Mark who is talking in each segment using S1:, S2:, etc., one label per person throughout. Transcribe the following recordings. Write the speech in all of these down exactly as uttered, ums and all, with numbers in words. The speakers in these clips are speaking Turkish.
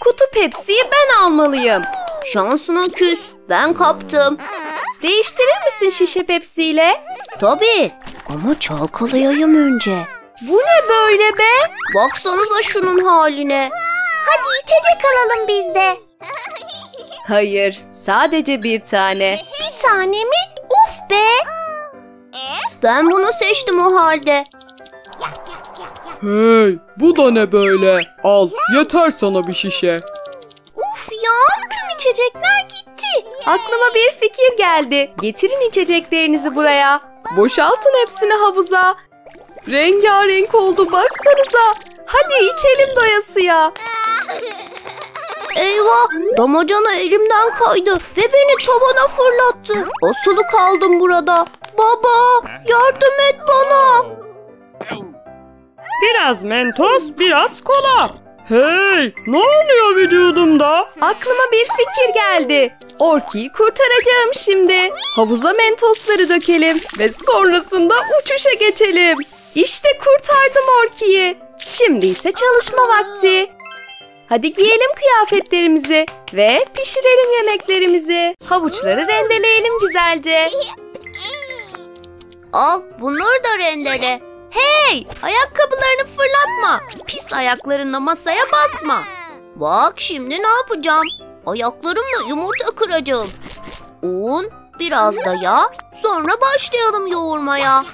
S1: Kutu Pepsi'yi ben almalıyım.
S2: Şansına küs. Ben kaptım.
S1: Değiştirir misin şişe Pepsi ile?
S2: Tabii. Ama çalkalayayım önce.
S1: Bu ne böyle be?
S2: Baksanıza şunun haline.
S3: Hadi içecek alalım biz de.
S1: Hayır, sadece bir tane.
S3: Bir tane mi? Uf be!
S2: Ben bunu seçtim o halde.
S4: Hey, bu da ne böyle? Al, yeter sana bir şişe.
S3: Uf ya, tüm içecekler gitti.
S1: Aklıma bir fikir geldi. Getirin içeceklerinizi buraya. Boşaltın hepsini havuza. Rengarenk oldu baksanıza. Hadi içelim doyasıya.
S2: Eyvah! Damacana elimden kaydı ve beni tavana fırlattı. Asılı kaldım burada. Baba, yardım et bana.
S4: Biraz mentos, biraz kola. Hey, ne oluyor vücudumda?
S1: Aklıma bir fikir geldi. Orki'yi kurtaracağım şimdi. Havuza mentosları dökelim ve sonrasında uçuşa geçelim. İşte kurtardım Orki'yi. Şimdi ise çalışma vakti. Hadi giyelim kıyafetlerimizi ve pişirelim yemeklerimizi. Havuçları rendeleyelim güzelce.
S2: Al, bunları da rendele.
S1: Hey, ayakkabılarını fırlatma. Pis ayaklarınla masaya basma.
S2: Bak şimdi ne yapacağım? Ayaklarımla yumurta kıracağım. Un, biraz da yağ, sonra başlayalım yoğurmaya.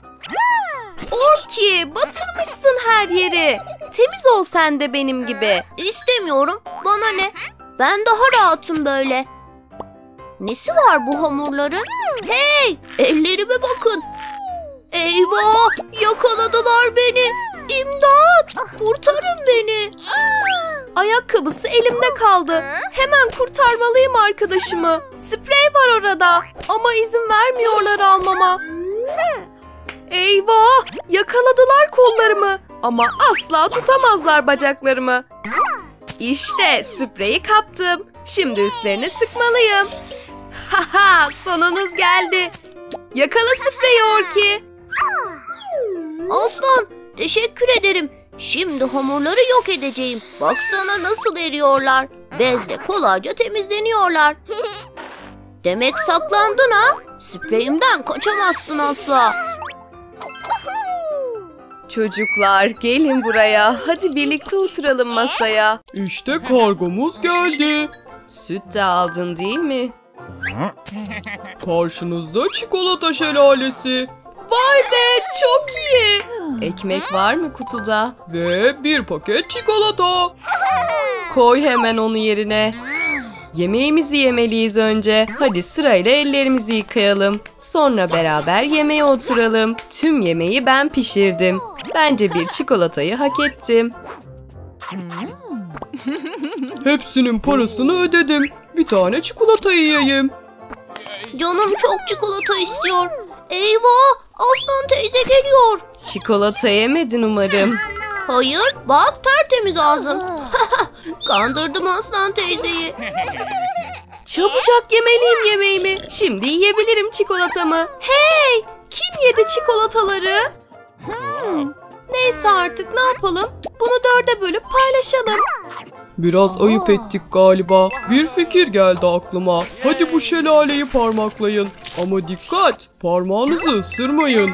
S1: Orki, batırmışsın her yeri. Temiz ol sen de benim gibi.
S2: İstemiyorum, bana ne? Ben daha rahatım böyle. Nesi var bu hamurların? Hey, ellerime bakın. Eyvah, yakaladılar beni. İmdat, kurtarın beni.
S1: Ayakkabısı elimde kaldı. Hemen kurtarmalıyım arkadaşımı. Sprey var orada ama izin vermiyorlar almama. Eyvah! Yakaladılar kollarımı ama asla tutamazlar bacaklarımı. İşte spreyi kaptım. Şimdi üstlerine sıkmalıyım. Haha! Sonunuz geldi. Yakala spreyi Orki.
S2: Aslan, teşekkür ederim. Şimdi hamurları yok edeceğim. Baksana nasıl eriyorlar. Bezle kolayca temizleniyorlar. Demek saklandın ha? Spreyimden kaçamazsın asla.
S1: Çocuklar gelin buraya. Hadi birlikte oturalım masaya.
S4: İşte kargomuz geldi.
S1: Süt de aldın değil mi?
S4: Karşınızda çikolata şelalesi.
S1: Vay be çok iyi. Ekmek var mı kutuda?
S4: Ve bir paket çikolata.
S1: Koy hemen onu yerine. Yemeğimizi yemeliyiz önce. Hadi sırayla ellerimizi yıkayalım. Sonra beraber yemeğe oturalım. Tüm yemeği ben pişirdim. Bence bir çikolatayı hak ettim.
S4: Hepsinin parasını ödedim. Bir tane çikolata yiyeyim.
S2: Canım çok çikolata istiyor. Eyvah, Aslan teyze geliyor.
S1: Çikolata yemedin umarım.
S2: Hayır, bak tertemiz ağzım. Kandırdım Aslan teyzeyi.
S1: Çabucak yemeliyim yemeğimi. Şimdi yiyebilirim çikolatamı. Hey! Kim yedi çikolataları? Hmm. Neyse artık ne yapalım? Bunu dörde bölüp paylaşalım.
S4: Biraz ayıp ettik galiba. Bir fikir geldi aklıma. Hadi bu şelaleyi parmaklayın. Ama dikkat, parmağınızı ısırmayın.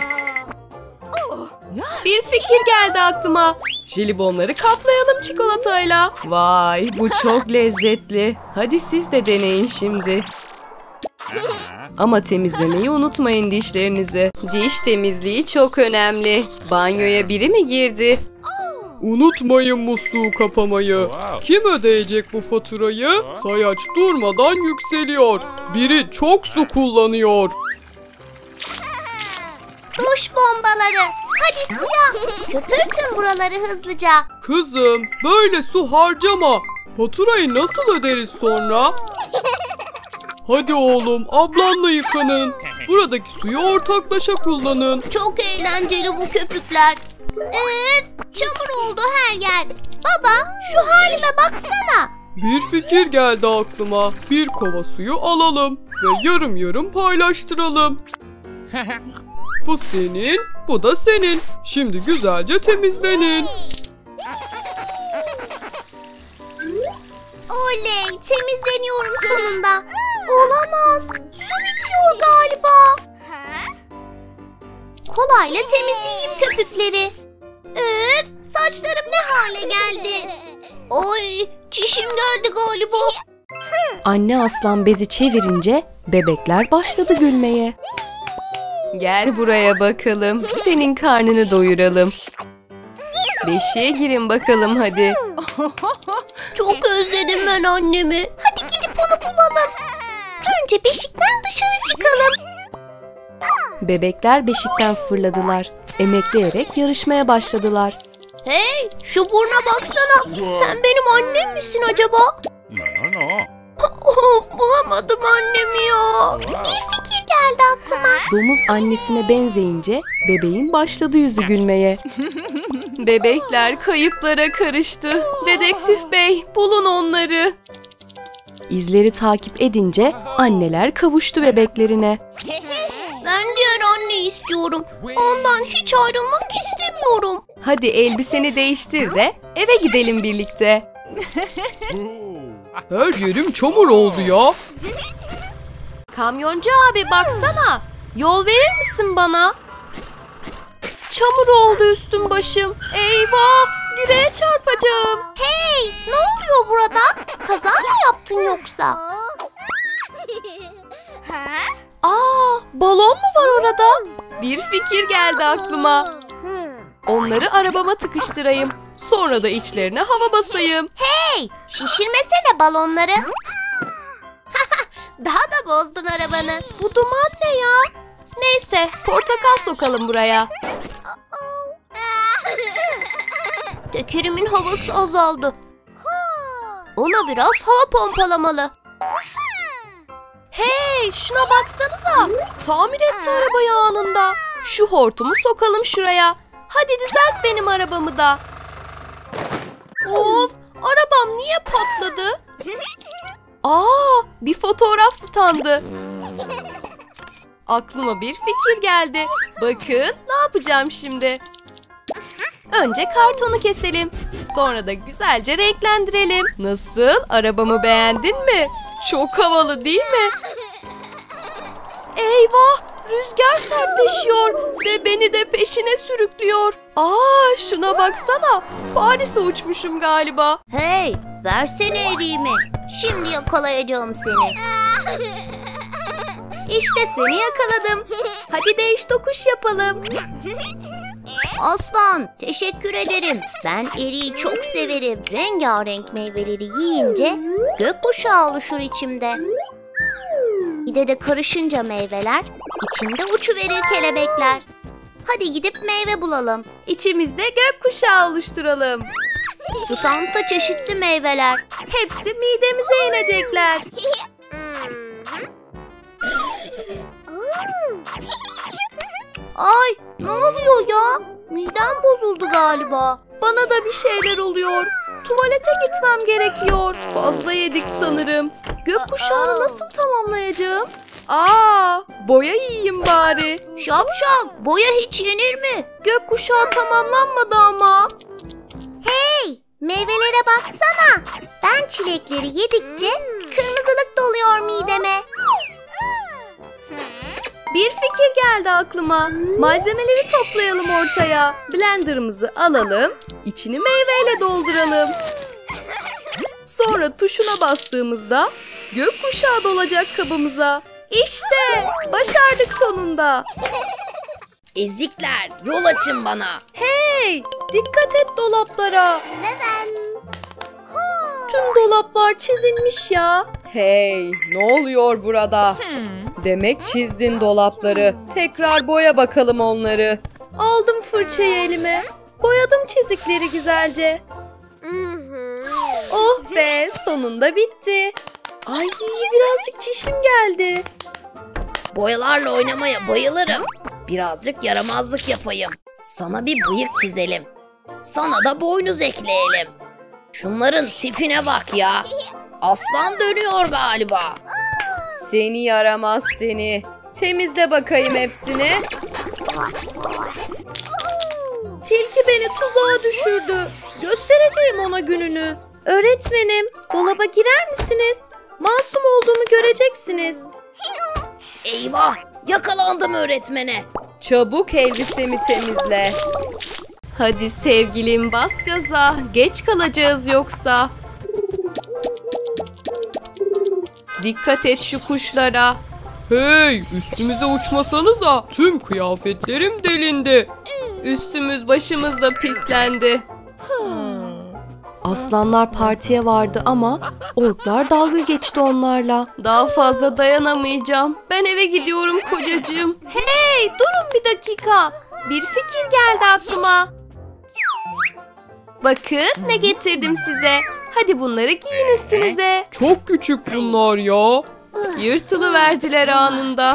S1: Bir fikir geldi aklıma. Jelibonları kaplayalım çikolatayla. Vay, bu çok lezzetli. Hadi siz de deneyin şimdi. Ama temizlemeyi unutmayın dişlerinizi. Diş temizliği çok önemli. Banyoya biri mi girdi?
S4: Unutmayın musluğu kapamayı. Kim ödeyecek bu faturayı? Sayaç durmadan yükseliyor. Biri çok su kullanıyor.
S3: Duş bombaları. Hadi suya. Köpürtün buraları hızlıca.
S4: Kızım, böyle su harcama. Faturayı nasıl öderiz sonra? Hadi oğlum, ablanla yıkanın. Buradaki suyu ortaklaşa kullanın.
S2: Çok eğlenceli bu köpükler.
S3: Öf, çamur oldu her yer. Baba, şu halime baksana.
S4: Bir fikir geldi aklıma. Bir kova suyu alalım ve yarım yarım paylaştıralım. Bu senin, bu da senin. Şimdi güzelce temizlenin.
S3: Oley, temizleniyorum sonunda. Olamaz, su bitiyor galiba. Kolayla temizleyeyim köpükleri. Öf, saçlarım ne hale geldi. Ay, çişim geldi galiba.
S1: Anne aslan bezi çevirince bebekler başladı gülmeye. Gel buraya bakalım. Senin karnını doyuralım. Beşiğe girin bakalım hadi.
S3: Çok özledim ben annemi. Hadi gidip onu bulalım. Önce beşikten dışarı çıkalım.
S1: Bebekler beşikten fırladılar. Emekleyerek yarışmaya başladılar.
S3: Hey, şu burna baksana. Sen benim annem misin acaba?
S5: No, no, no.
S3: Of, bulamadım annemi ya. Bir fikir geldi aklıma.
S1: Domuz annesine benzeyince bebeğin başladı yüzü gülmeye. Bebekler kayıplara karıştı. Dedektif bey, bulun onları. İzleri takip edince anneler kavuştu bebeklerine.
S3: Ben diğer anneyi istiyorum. Ondan hiç ayrılmak istemiyorum.
S1: Hadi elbiseni değiştir de eve gidelim birlikte.
S4: Her yerim çamur oldu ya.
S1: Kamyoncu abi baksana. Yol verir misin bana? Çamur oldu üstüm başım. Eyvah! Direğe çarpacağım.
S3: Hey, ne oluyor burada? Kaza mı yaptın yoksa?
S1: Aa, balon mu var orada? Bir fikir geldi aklıma. Onları arabama tıkıştırayım. Sonra da içlerine hava basayım.
S3: Hey, şişirmesene balonları. Daha da bozdun arabanı.
S1: Bu duman ne ya? Neyse, portakal sokalım buraya.
S3: Tekerimin havası azaldı. Ona biraz hava pompalamalı.
S1: Hey, şuna baksanıza. Tamir etti arabayı anında. Şu hortumu sokalım şuraya. Hadi düzelt benim arabamı da. Of, arabam niye patladı? Aa, bir fotoğraf standı. Aklıma bir fikir geldi. Bakın, ne yapacağım şimdi? Önce kartonu keselim. Sonra da güzelce renklendirelim. Nasıl? Arabamı beğendin mi? Çok havalı değil mi? Eyvah! Rüzgar sertleşiyor ve beni de peşine sürüklüyor. Aa, şuna baksana. Paris'e uçmuşum galiba.
S3: Hey, versene eriğimi. Şimdi yakalayacağım seni.
S1: İşte seni yakaladım. Hadi değiş tokuş yapalım.
S3: Aslan, teşekkür ederim. Ben eriği çok severim. Rengarenk meyveleri yiyince gökkuşağı oluşur içimde. Bir de de karışınca meyveler, içimde uçuverir kelebekler. Hadi gidip meyve bulalım.
S1: İçimizde gökkuşağı oluşturalım.
S3: Standa çeşitli meyveler.
S1: Hepsi midemize inecekler.
S3: Ay, ne oluyor ya? Midem bozuldu galiba.
S1: Bana da bir şeyler oluyor. Tuvalete gitmem gerekiyor. Fazla yedik sanırım. Gökkuşağını nasıl tamamlayacağım? Aa, boya yiyeyim bari.
S3: Şapşal, boya hiç yenir mi?
S1: Gökkuşağı tamamlanmadı ama.
S3: Hey, meyvelere baksana. Ben çilekleri yedikçe kırmızılık doluyor mideme.
S1: Bir fikir geldi aklıma. Malzemeleri toplayalım ortaya. Blenderımızı alalım. İçini meyveyle dolduralım. Sonra tuşuna bastığımızda gökkuşağı dolacak kabımıza. İşte başardık sonunda.
S2: Ezikler, yol açın bana.
S1: Hey, dikkat et dolaplara. Tüm dolaplar çizilmiş ya. Hey, ne oluyor burada? Demek çizdin dolapları. Tekrar boya bakalım onları. Aldım fırçayı elime. Boyadım çizikleri güzelce. Oh be, sonunda bitti. Ay, birazcık çişim geldi.
S2: Boyalarla oynamaya bayılırım. Birazcık yaramazlık yapayım. Sana bir bıyık çizelim. Sana da boynuz ekleyelim. Şunların tipine bak ya. Aslan dönüyor galiba.
S1: Seni yaramaz seni. Temizle bakayım hepsini. Tilki beni tuzağa düşürdü. Göstereceğim ona gününü. Öğretmenim, dolaba girer misiniz? Masum olduğumu göreceksiniz.
S2: Eyvah, yakalandım öğretmene.
S1: Çabuk elbisemi temizle. Hadi sevgilim, bas gaza. Geç kalacağız yoksa. Dikkat et şu kuşlara.
S4: Hey, üstümüze uçmasanıza. Tüm kıyafetlerim delindi.
S1: Üstümüz başımız da pislendi. Aslanlar partiye vardı ama orklar dalga geçti onlarla. Daha fazla dayanamayacağım. Ben eve gidiyorum kocacığım. Hey, durun bir dakika. Bir fikir geldi aklıma. Bakın ne getirdim size. Hadi bunları giyin üstünüze.
S4: Çok küçük bunlar ya.
S1: Yırtılıverdiler anında.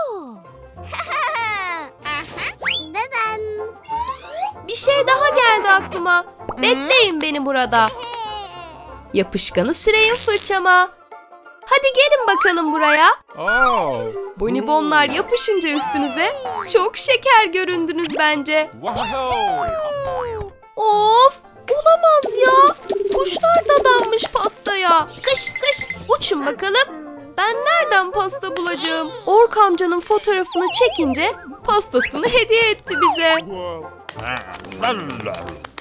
S1: Bir şey daha geldi aklıma. Bekleyin beni burada. Yapışkanı süreyim fırçama. Hadi gelin bakalım buraya.
S5: Oh.
S1: Bonibonlar yapışınca üstünüze çok şeker göründünüz bence.
S5: Wow.
S1: Of! Olamaz ya. Kuşlar dadanmış pastaya. Kış kış uçun bakalım. Ben nereden pasta bulacağım? Ork amcanın fotoğrafını çekince pastasını hediye etti bize.
S5: Ah, la, la, la.